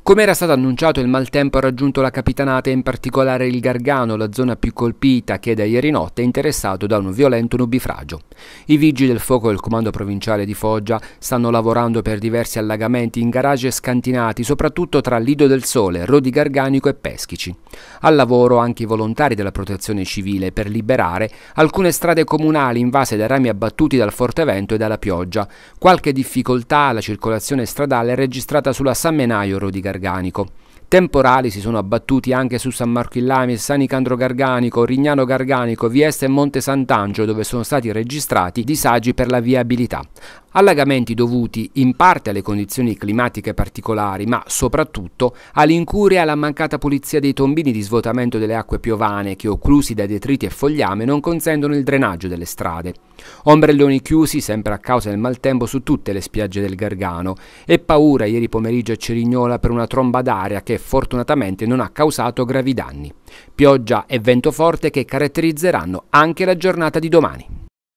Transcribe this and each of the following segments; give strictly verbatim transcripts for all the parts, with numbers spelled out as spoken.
Come era stato annunciato, il maltempo ha raggiunto la Capitanata e in particolare il Gargano, la zona più colpita che da ieri notte è interessato da un violento nubifragio. I vigili del fuoco del comando provinciale di Foggia stanno lavorando per diversi allagamenti in garage scantinati, soprattutto tra Lido del Sole, Rodi Garganico e Peschici. Al lavoro anche i volontari della Protezione Civile per liberare alcune strade comunali invase da rami abbattuti dal forte vento e dalla pioggia. Qualche difficoltà alla circolazione stradale è registrata sulla San Menaio Rodi Garganico. Temporali si sono abbattuti anche su San Marco in Lamis, San Nicandro Garganico, Rignano Garganico, Vieste e Monte Sant'Angelo, dove sono stati registrati disagi per la viabilità. Allagamenti dovuti in parte alle condizioni climatiche particolari, ma soprattutto all'incuria e alla mancata pulizia dei tombini di svuotamento delle acque piovane che, occlusi da detriti e fogliame, non consentono il drenaggio delle strade. Ombrelloni chiusi, sempre a causa del maltempo, su tutte le spiagge del Gargano, e paura ieri pomeriggio a Cerignola per una tromba d'aria che fortunatamente non ha causato gravi danni. Pioggia e vento forte che caratterizzeranno anche la giornata di domani.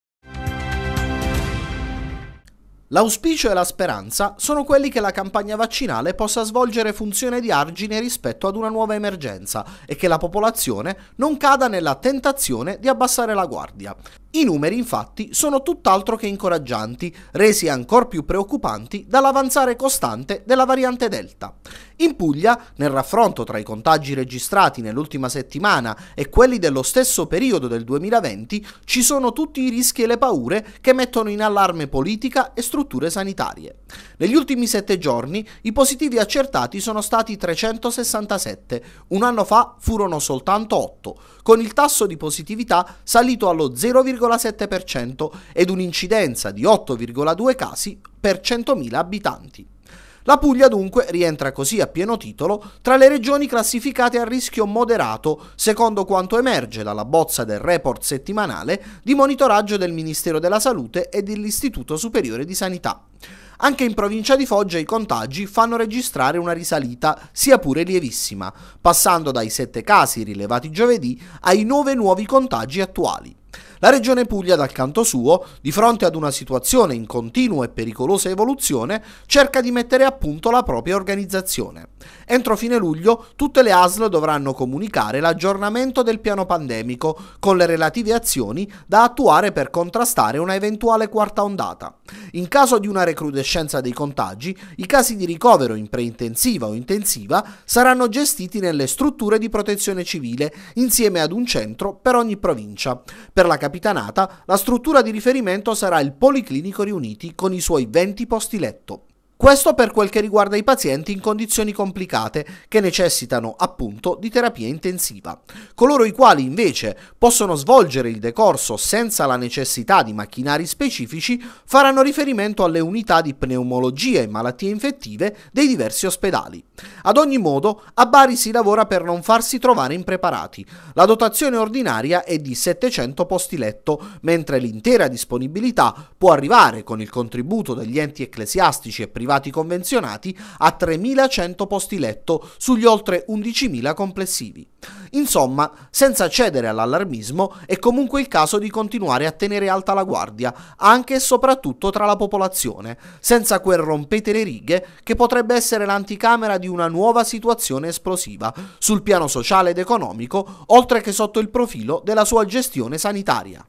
L'auspicio e la speranza sono quelli che la campagna vaccinale possa svolgere funzione di argine rispetto ad una nuova emergenza e che la popolazione non cada nella tentazione di abbassare la guardia. I numeri, infatti, sono tutt'altro che incoraggianti, resi ancor più preoccupanti dall'avanzare costante della variante Delta. In Puglia, nel raffronto tra i contagi registrati nell'ultima settimana e quelli dello stesso periodo del duemilaventi, ci sono tutti i rischi e le paure che mettono in allarme politica e strutture sanitarie. Negli ultimi sette giorni i positivi accertati sono stati trecentosessantasette, un anno fa furono soltanto otto, con il tasso di positività salito allo zero virgola sette per cento ed un'incidenza di otto virgola due casi per centomila abitanti. La Puglia dunque rientra così a pieno titolo tra le regioni classificate a rischio moderato, secondo quanto emerge dalla bozza del report settimanale di monitoraggio del Ministero della Salute e dell'Istituto Superiore di Sanità. Anche in provincia di Foggia i contagi fanno registrare una risalita, sia pure lievissima, passando dai sette casi rilevati giovedì ai nove nuovi contagi attuali. La Regione Puglia, dal canto suo, di fronte ad una situazione in continua e pericolosa evoluzione, cerca di mettere a punto la propria organizzazione. Entro fine luglio tutte le A S L dovranno comunicare l'aggiornamento del piano pandemico con le relative azioni da attuare per contrastare una eventuale quarta ondata. In caso di una recrudescenza dei contagi, i casi di ricovero in preintensiva o intensiva saranno gestiti nelle strutture di protezione civile insieme ad un centro per ogni provincia. Per la Capitanata, la struttura di riferimento sarà il Policlinico Riuniti con i suoi venti posti letto. Questo per quel che riguarda i pazienti in condizioni complicate che necessitano appunto di terapia intensiva. Coloro i quali invece possono svolgere il decorso senza la necessità di macchinari specifici faranno riferimento alle unità di pneumologia e malattie infettive dei diversi ospedali. Ad ogni modo, a Bari si lavora per non farsi trovare impreparati. La dotazione ordinaria è di settecento posti letto, mentre l'intera disponibilità può arrivare, con il contributo degli enti ecclesiastici e privati convenzionati, a tremilacento posti letto sugli oltre undicimila complessivi. Insomma, senza cedere all'allarmismo, è comunque il caso di continuare a tenere alta la guardia, anche e soprattutto tra la popolazione, senza quel rompete le righe che potrebbe essere l'anticamera di una nuova situazione esplosiva, sul piano sociale ed economico, oltre che sotto il profilo della sua gestione sanitaria.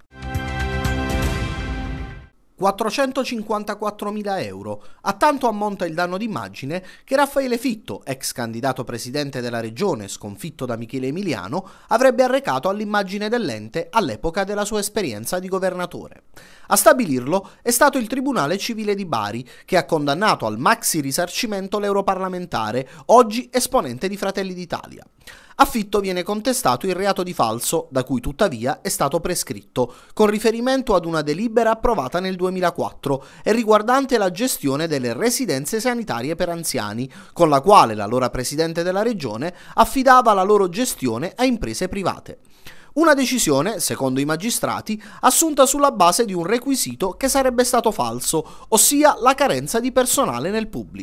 quattrocentocinquantaquattromila euro. A tanto ammonta il danno d'immagine che Raffaele Fitto, ex candidato presidente della regione sconfitto da Michele Emiliano, avrebbe arrecato all'immagine dell'ente all'epoca della sua esperienza di governatore. A stabilirlo è stato il Tribunale Civile di Bari, che ha condannato al maxi risarcimento l'europarlamentare, oggi esponente di Fratelli d'Italia. A Fitto viene contestato il reato di falso, da cui tuttavia è stato prescritto, con riferimento ad una delibera approvata nel duemilaquattro e riguardante la gestione delle residenze sanitarie per anziani, con la quale l'allora presidente della regione affidava la loro gestione a imprese private. Una decisione, secondo i magistrati, assunta sulla base di un requisito che sarebbe stato falso, ossia la carenza di personale nel pubblico.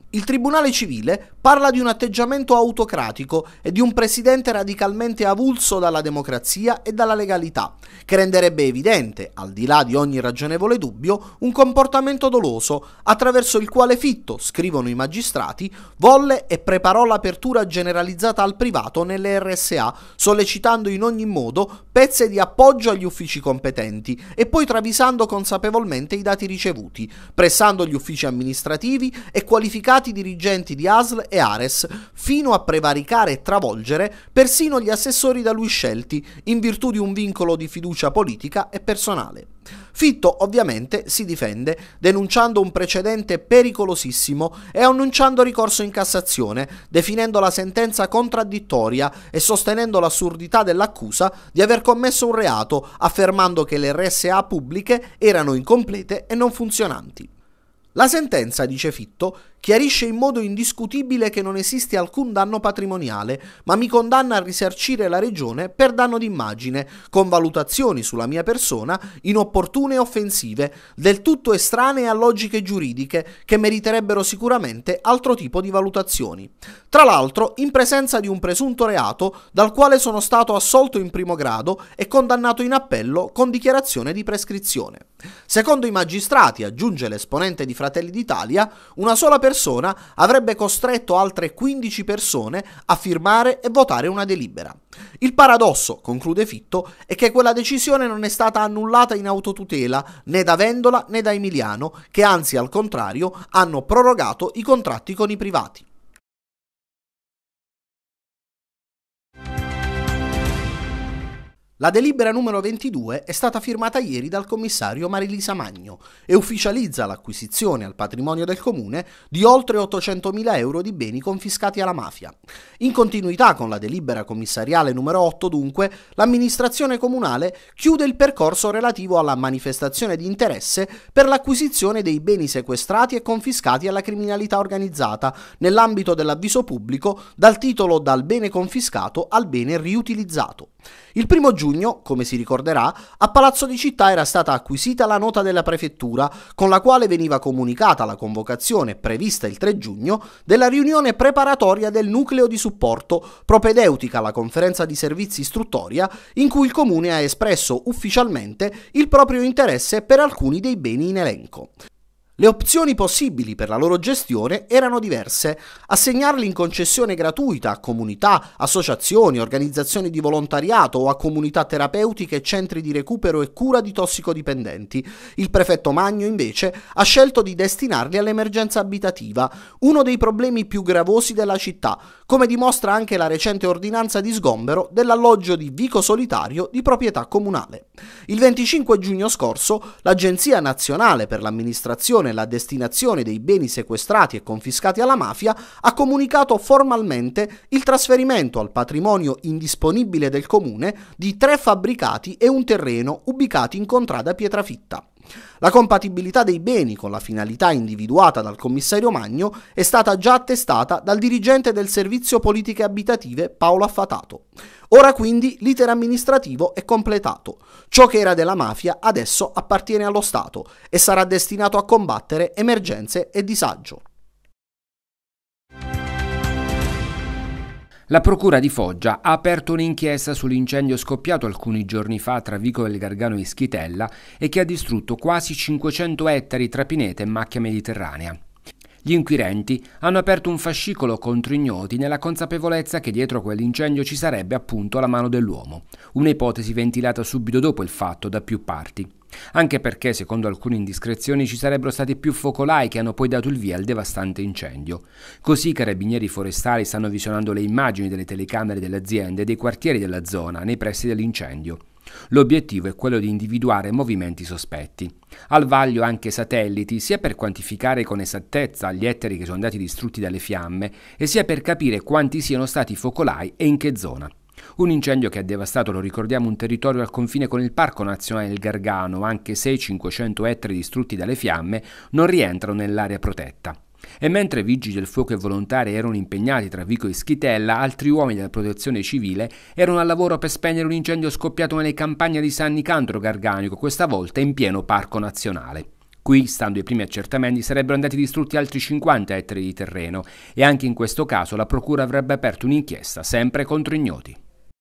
Il Tribunale Civile parla di un atteggiamento autocratico e di un presidente radicalmente avulso dalla democrazia e dalla legalità, che renderebbe evidente, al di là di ogni ragionevole dubbio, un comportamento doloso attraverso il quale Fitto, scrivono i magistrati, volle e preparò l'apertura generalizzata al privato nelle R S A, sollecitando in ogni modo pezze di appoggio agli uffici competenti e poi travisando consapevolmente i dati ricevuti, pressando gli uffici amministrativi e qualificati dirigenti di A S L e Ares, fino a prevaricare e travolgere persino gli assessori da lui scelti, in virtù di un vincolo di fiducia politica e personale. Fitto ovviamente si difende denunciando un precedente pericolosissimo e annunciando ricorso in Cassazione, definendo la sentenza contraddittoria e sostenendo l'assurdità dell'accusa di aver commesso un reato, affermando che le R S A pubbliche erano incomplete e non funzionanti. La sentenza, dice Fitto, chiarisce in modo indiscutibile che non esiste alcun danno patrimoniale, ma mi condanna a risarcire la Regione per danno d'immagine, con valutazioni sulla mia persona inopportune e offensive, del tutto estranee a logiche giuridiche che meriterebbero sicuramente altro tipo di valutazioni. Tra l'altro, in presenza di un presunto reato dal quale sono stato assolto in primo grado e condannato in appello con dichiarazione di prescrizione. Secondo i magistrati, aggiunge l'esponente di Fratelli d'Italia, una sola persona avrebbe costretto altre quindici persone a firmare e votare una delibera. Il paradosso, conclude Fitto, è che quella decisione non è stata annullata in autotutela né da Vendola né da Emiliano, che anzi al contrario hanno prorogato i contratti con i privati. La delibera numero ventidue è stata firmata ieri dal commissario Marilisa Magno e ufficializza l'acquisizione al patrimonio del comune di oltre ottocentomila euro di beni confiscati alla mafia. In continuità con la delibera commissariale numero otto, dunque, l'amministrazione comunale chiude il percorso relativo alla manifestazione di interesse per l'acquisizione dei beni sequestrati e confiscati alla criminalità organizzata nell'ambito dell'avviso pubblico dal titolo Dal bene confiscato al bene riutilizzato. Il primo giugno, come si ricorderà, a Palazzo di Città era stata acquisita la nota della prefettura con la quale veniva comunicata la convocazione prevista il tre giugno della riunione preparatoria del nucleo di supporto propedeutica alla conferenza di servizi istruttoria in cui il comune ha espresso ufficialmente il proprio interesse per alcuni dei beni in elenco. Le opzioni possibili per la loro gestione erano diverse: assegnarli in concessione gratuita a comunità, associazioni, organizzazioni di volontariato o a comunità terapeutiche e centri di recupero e cura di tossicodipendenti. Il prefetto Magno invece ha scelto di destinarli all'emergenza abitativa, uno dei problemi più gravosi della città, come dimostra anche la recente ordinanza di sgombero dell'alloggio di Vico Solitario di proprietà comunale. Il venticinque giugno scorso l'Agenzia Nazionale per l'Amministrazione e la destinazione dei beni sequestrati e confiscati alla mafia ha comunicato formalmente il trasferimento al patrimonio indisponibile del comune di tre fabbricati e un terreno ubicati in contrada Pietrafitta. La compatibilità dei beni con la finalità individuata dal commissario Magno è stata già attestata dal dirigente del servizio politiche abitative Paolo Affatato. Ora quindi l'iter amministrativo è completato. Ciò che era della mafia adesso appartiene allo Stato e sarà destinato a combattere emergenze e disagio. La Procura di Foggia ha aperto un'inchiesta sull'incendio scoppiato alcuni giorni fa tra Vico del Gargano e Ischitella e che ha distrutto quasi cinquecento ettari tra pineta e macchia mediterranea. Gli inquirenti hanno aperto un fascicolo contro ignoti nella consapevolezza che dietro quell'incendio ci sarebbe appunto la mano dell'uomo, un'ipotesi ventilata subito dopo il fatto da più parti. Anche perché, secondo alcune indiscrezioni, ci sarebbero stati più focolai che hanno poi dato il via al devastante incendio. Così i carabinieri forestali stanno visionando le immagini delle telecamere delle aziende e dei quartieri della zona nei pressi dell'incendio. L'obiettivo è quello di individuare movimenti sospetti. Al vaglio anche satelliti, sia per quantificare con esattezza gli ettari che sono andati distrutti dalle fiamme, e sia per capire quanti siano stati i focolai e in che zona. Un incendio che ha devastato, lo ricordiamo, un territorio al confine con il Parco Nazionale del Gargano, anche se i cinquecento ettari distrutti dalle fiamme non rientrano nell'area protetta. E mentre vigili del fuoco e volontari erano impegnati tra Vico e Ischitella, altri uomini della protezione civile erano al lavoro per spegnere un incendio scoppiato nelle campagne di San Nicandro Garganico, questa volta in pieno Parco Nazionale. Qui, stando ai primi accertamenti, sarebbero andati distrutti altri cinquanta ettari di terreno e anche in questo caso la procura avrebbe aperto un'inchiesta, sempre contro ignoti.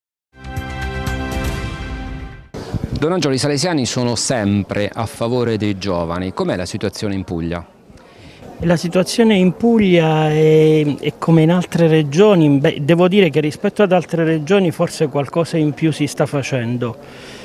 Don Angelo, i salesiani sono sempre a favore dei giovani. Com'è la situazione in Puglia? La situazione in Puglia è, è come in altre regioni. Beh, devo dire che rispetto ad altre regioni forse qualcosa in più si sta facendo,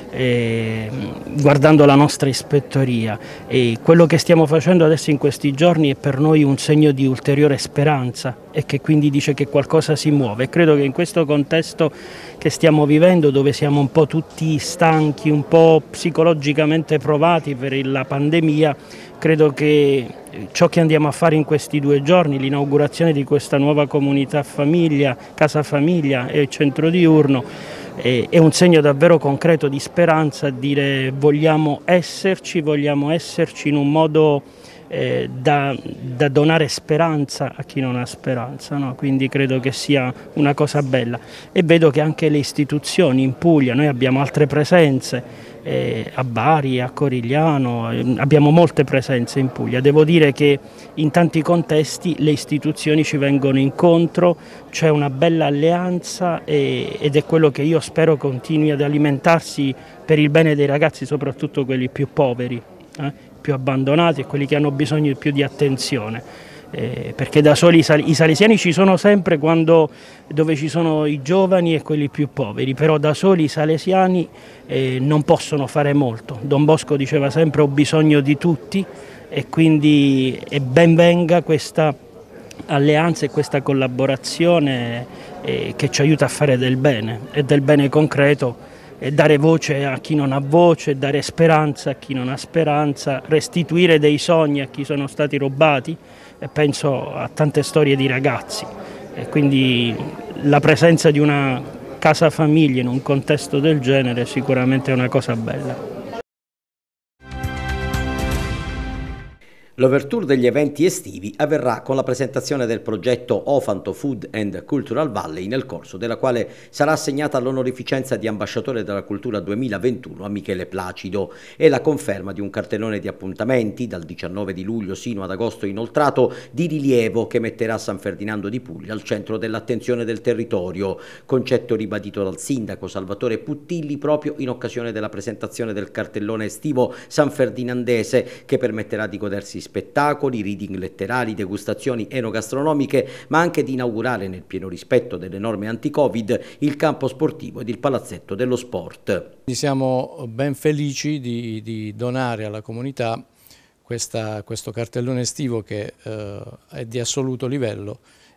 eh, guardando la nostra ispettoria. E quello che stiamo facendo adesso in questi giorni è per noi un segno di ulteriore speranza e che quindi dice che qualcosa si muove. Credo che in questo contesto che stiamo vivendo, dove siamo un po' tutti stanchi, un po' psicologicamente provati per la pandemia, credo che ciò che andiamo a fare in questi due giorni, l'inaugurazione di questa nuova comunità famiglia, casa famiglia e centro diurno, è un segno davvero concreto di speranza, dire vogliamo esserci, vogliamo esserci in un modo eh, da, da donare speranza a chi non ha speranza, no? Quindi credo che sia una cosa bella e vedo che anche le istituzioni in Puglia, noi abbiamo altre presenze, Eh, a Bari, a Corigliano, eh, abbiamo molte presenze in Puglia. Devo dire che in tanti contesti le istituzioni ci vengono incontro, c'è una bella alleanza e, ed è quello che io spero continui ad alimentarsi per il bene dei ragazzi, soprattutto quelli più poveri, eh, più abbandonati e quelli che hanno bisogno più di attenzione. Eh, perché da soli i salesiani ci sono sempre quando, dove ci sono i giovani e quelli più poveri, però da soli i salesiani eh, non possono fare molto. Don Bosco diceva sempre ho bisogno di tutti e quindi e ben venga questa alleanza e questa collaborazione eh, che ci aiuta a fare del bene e del bene concreto e dare voce a chi non ha voce, dare speranza a chi non ha speranza, restituire dei sogni a chi sono stati rubati. E penso a tante storie di ragazzi e quindi la presenza di una casa famiglia in un contesto del genere sicuramente è una cosa bella. L'overture degli eventi estivi avverrà con la presentazione del progetto Ofanto Food and Cultural Valley, nel corso della quale sarà assegnata l'onorificenza di ambasciatore della cultura duemilaventuno a Michele Placido e la conferma di un cartellone di appuntamenti dal diciannove di luglio sino ad agosto inoltrato di rilievo che metterà San Ferdinando di Puglia al centro dell'attenzione del territorio, concetto ribadito dal sindaco Salvatore Puttilli proprio in occasione della presentazione del cartellone estivo sanferdinandese che permetterà di godersi spettacoli, reading letterari, degustazioni enogastronomiche, ma anche di inaugurare nel pieno rispetto delle norme anti-Covid il campo sportivo ed il palazzetto dello sport. Siamo ben felici di, di donare alla comunità questa, questo cartellone estivo che eh, è di assoluto livello,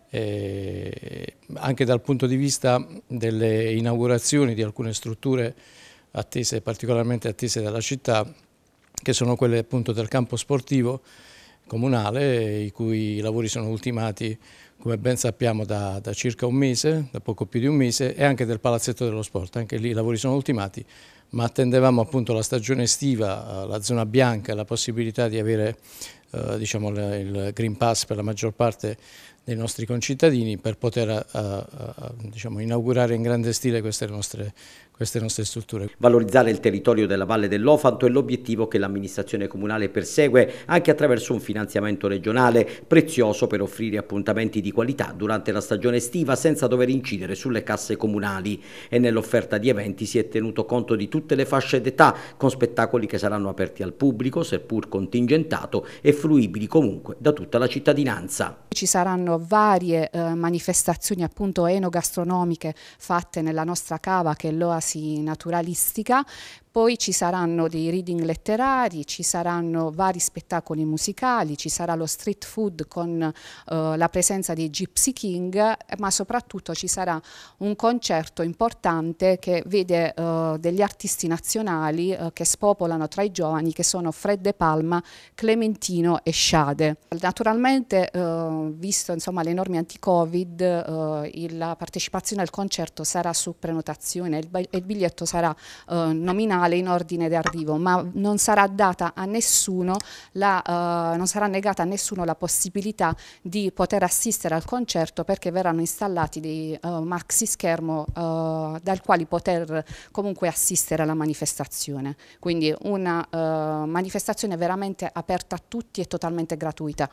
eh, anche dal punto di vista delle inaugurazioni di alcune strutture attese, particolarmente attese dalla città, che sono quelle appunto del campo sportivo comunale, i cui lavori sono ultimati, come ben sappiamo, da, da circa un mese, da poco più di un mese, e anche del palazzetto dello sport, anche lì i lavori sono ultimati, ma attendevamo appunto la stagione estiva, la zona bianca, la possibilità di avere eh, diciamo, il Green Pass per la maggior parte dei nostri concittadini per poter uh, uh, diciamo, inaugurare in grande stile queste nostre, queste nostre strutture. Valorizzare il territorio della Valle dell'Ofanto è l'obiettivo che l'amministrazione comunale persegue anche attraverso un finanziamento regionale prezioso per offrire appuntamenti di qualità durante la stagione estiva senza dover incidere sulle casse comunali, e nell'offerta di eventi si è tenuto conto di tutte le fasce d'età con spettacoli che saranno aperti al pubblico seppur contingentato e fruibili comunque da tutta la cittadinanza. Ci saranno varie eh, manifestazioni appunto enogastronomiche fatte nella nostra cava che è l'oasi naturalistica. Poi ci saranno dei reading letterari, ci saranno vari spettacoli musicali, ci sarà lo street food con eh, la presenza dei Gypsy King, ma soprattutto ci sarà un concerto importante che vede eh, degli artisti nazionali eh, che spopolano tra i giovani, che sono Fred De Palma, Clementino e Sciade. Naturalmente, eh, visto insomma, le norme anti-Covid, eh, la partecipazione al concerto sarà su prenotazione e il, il biglietto sarà eh, nominale sale in ordine d'arrivo, ma non sarà data a nessuno la, uh, non sarà negata a nessuno la possibilità di poter assistere al concerto, perché verranno installati dei uh, maxi schermo uh, dal quali poter comunque assistere alla manifestazione. Quindi una uh, manifestazione veramente aperta a tutti e totalmente gratuita.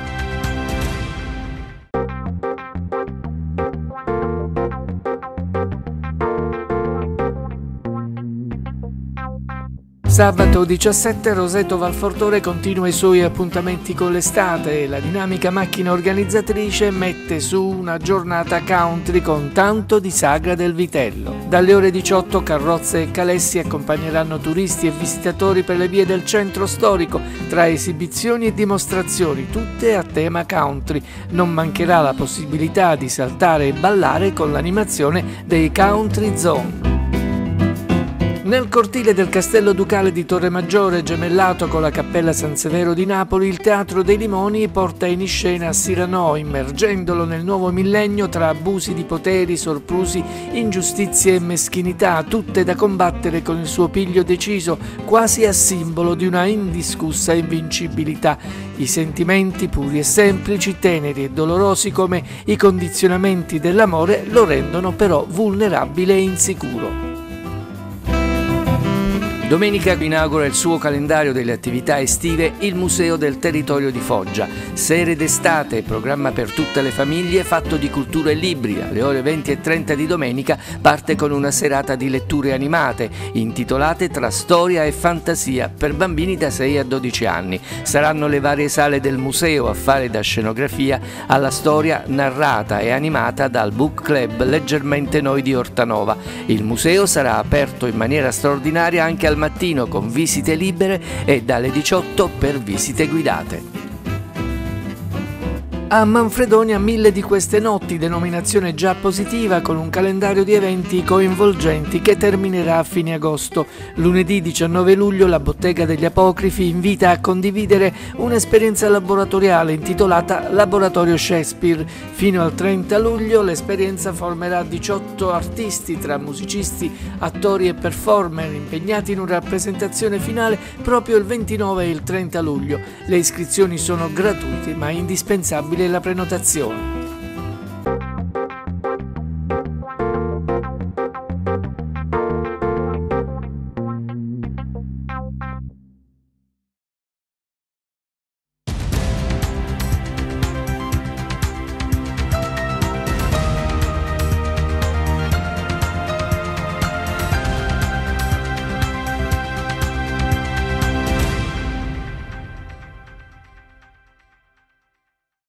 Sabato diciassette Roseto Valfortore continua i suoi appuntamenti con l'estate e la dinamica macchina organizzatrice mette su una giornata country con tanto di Sagra del Vitello. Dalle ore diciotto carrozze e calessi accompagneranno turisti e visitatori per le vie del centro storico tra esibizioni e dimostrazioni, tutte a tema country. Non mancherà la possibilità di saltare e ballare con l'animazione dei Country Zone. Nel cortile del Castello Ducale di Torremaggiore, gemellato con la Cappella San Severo di Napoli, il Teatro dei Limoni porta in scena Cyrano, immergendolo nel nuovo millennio tra abusi di poteri, soprusi, ingiustizie e meschinità, tutte da combattere con il suo piglio deciso, quasi a simbolo di una indiscussa invincibilità. I sentimenti puri e semplici, teneri e dolorosi come i condizionamenti dell'amore, lo rendono però vulnerabile e insicuro. Domenica inaugura il suo calendario delle attività estive il Museo del Territorio di Foggia. Sere d'estate, programma per tutte le famiglie fatto di cultura e libri. Alle ore venti e trenta di domenica parte con una serata di letture animate intitolate Tra storia e fantasia per bambini da sei a dodici anni. Saranno le varie sale del museo a fare da scenografia alla storia narrata e animata dal Book Club Leggermente Noi di Ortanova. Il museo sarà aperto in maniera straordinaria anche al mattino con visite libere e dalle diciotto per visite guidate. A Manfredonia mille di queste notti, denominazione già positiva con un calendario di eventi coinvolgenti che terminerà a fine agosto. Lunedì diciannove luglio la Bottega degli Apocrifi invita a condividere un'esperienza laboratoriale intitolata Laboratorio Shakespeare. Fino al trenta luglio l'esperienza formerà diciotto artisti tra musicisti, attori e performer impegnati in una rappresentazione finale proprio il ventinove e il trenta luglio. Le iscrizioni sono gratuite ma indispensabili la prenotazione.